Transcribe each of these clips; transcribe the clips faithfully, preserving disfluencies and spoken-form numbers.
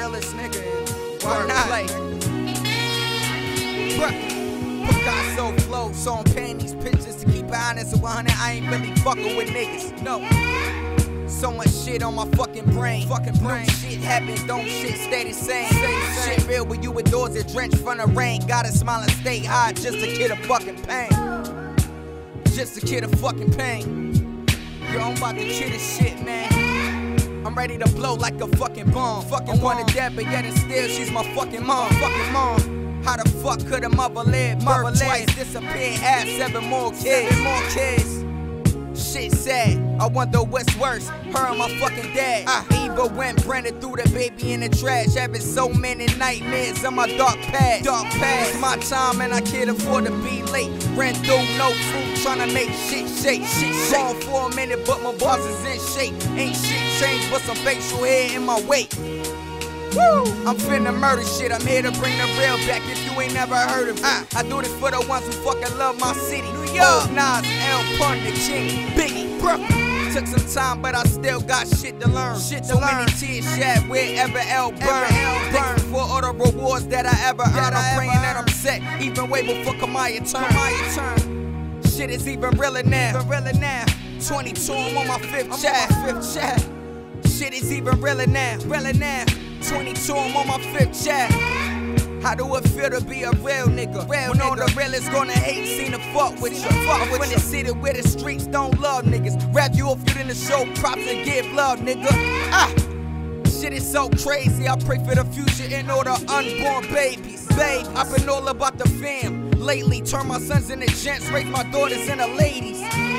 realest nigga in why not? Play. Picasso flow, so I'm painting these pictures to keep it honest and one hundred. I ain't really fucking with niggas. No. So much shit on my fucking brain. Fucking brain. No shit happens, don't shit stay the same. Stay the same. Shit real when you indoors and drenched from the rain. Gotta smile and stay high just to kill the fucking pain. Just to kill the fucking pain. Yo, I'm about to kill this shit, man. I'm ready to blow like a fucking bomb. Fucking wanted that, but yet and still she's my fucking mom. Fucking mom. How the fuck could a mother live? Mother twice, disappear, have seven more kids. Seven more kids. Shit sad, I wonder what's worse, her or my fucking dad. I even went Brandon threw the baby in the trash, having so many nightmares on my dark past. Dark past, it's my time and I can't afford to be late. Ran through no food, trying to make shit shake. Shit shake for a minute, but my bars is in shape. Ain't shit changed, but some facial hair in my weight. Woo! I'm finna murder shit, I'm here to bring the real back if you ain't never heard of it. Uh, I do this for the ones who fucking love my city. New York, Nas, L, Pun, the King, Biggie, Brooklyn. Took some time, but I still got shit to learn. Shit to so learn. Many tears shed wherever L burn. Thank you for all the rewards that I ever earned. I'm praying that I'm set, even way before Kamaya turn. Kamaya turn. Shit is even realer now. Even realer now. twenty-two, I'm on my fifth chat. Fifth chat. Shit is even realer now. Realer now. twenty-two, I'm on my fifth chat. How do it feel to be a real nigga? Real when nigga. All the real is gonna hate, seen the fuck with you. Fuck with the city where the streets don't love niggas. Rap you off you in the show props and give love, nigga. Ah, shit is so crazy. I pray for the future and all the unborn babies. Babe, I've been all about the fam lately. Turn my sons into gents, raise my daughters into ladies.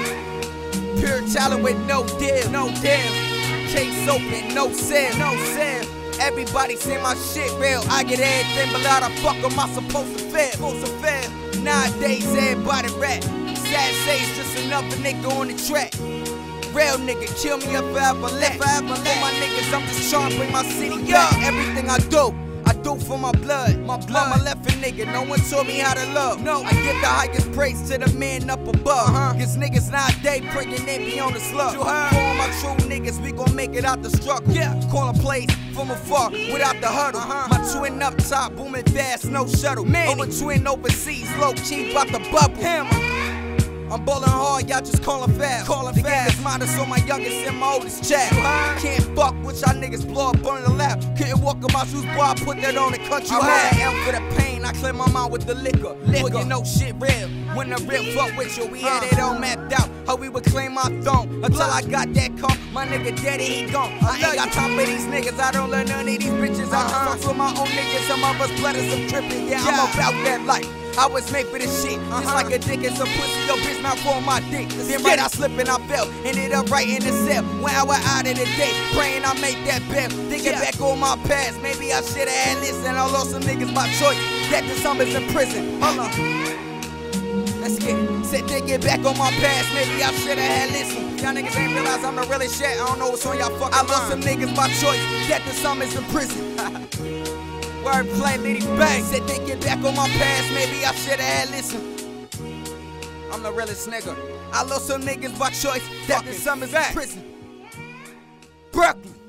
Pure talent with no deal, no deal. Case open, no sale, no sale. Everybody say my shit real. I get everything, but how the fuck am I supposed to feel? Supposed to feel. Nowadays, everybody rap. Sad say it's just another nigga on the track. Real nigga, kill me if I ever let. If I ever let my niggas, I'm just trying to bring my city back. Everything I do, I do for my blood. My blood, my left nigga. No one told me how to love. No, I give the highest praise to the man up above. Uh-huh. Cause niggas nowadays praying they be on the slug. For all my true niggas, we gon' make it out the struggle. Yeah, calling plays from afar without the huddle. Uh-huh. My twin up top, booming fast, no shuttle. Man, over twin overseas, low key, about the bubble. Hammer. I'm ballin' hard, y'all just callin' fast. Callin' the fast. Game is mine, so my youngest and my oldest child. Uh-huh. Can't fuck with y'all niggas, blow up on the lap. Couldn't walk in my shoes, boy, I put that on the country. I am for the pain, I clear my mind with the liquor. Liquor, well, you know shit real. When the real fuck with you, we had it all mapped out. How we would claim my throne. Until I got that car, my nigga daddy, he gone. I ain't got time for these niggas, I don't learn none of these bitches. I just fuck with my own niggas, some of us blood is some trippin'. Yeah, I'm about that life. I was made for this shit, just uh-huh. like a dick and some pussy, your bitch mouth for my dick. Then right I slip and I fell, ended up right in the cell. One hour out of the day, praying I make that bet. Thinking yeah. back on my past, maybe I should've had listened. I lost some niggas by choice, that the summer's in prison. Hold on, let's get it. Said thinking back on my past, maybe I should've had listened. Y'all niggas ain't realize I'm the realest shit, I don't know what's on y'all fucking mind. I lost some niggas by choice, that the summer's in prison. Wordplay, Liddy Bang. Said thinking back on my past, maybe I should've had listened. I'm the realest nigga. I lost some niggas by choice, that the summer's in prison. Brooklyn.